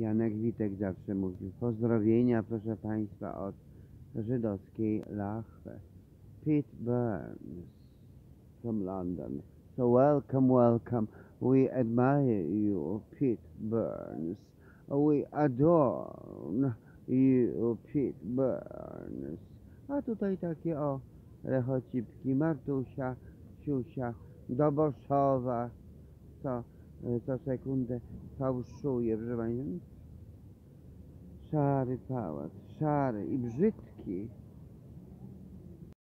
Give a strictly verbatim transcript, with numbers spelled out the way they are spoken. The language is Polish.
Janek Witek zawsze mówił. Pozdrowienia, proszę Państwa, od żydowskiej Lachwy. Pete Burns from London. So welcome, welcome. We admire you, Pete Burns. We adore you, Pete Burns. A tutaj takie o rechocipki. Martusia, Siusia, Doboszowa, co, co sekundę fałszuje, proszę Państwa. Szary pałac, szary i brzydki.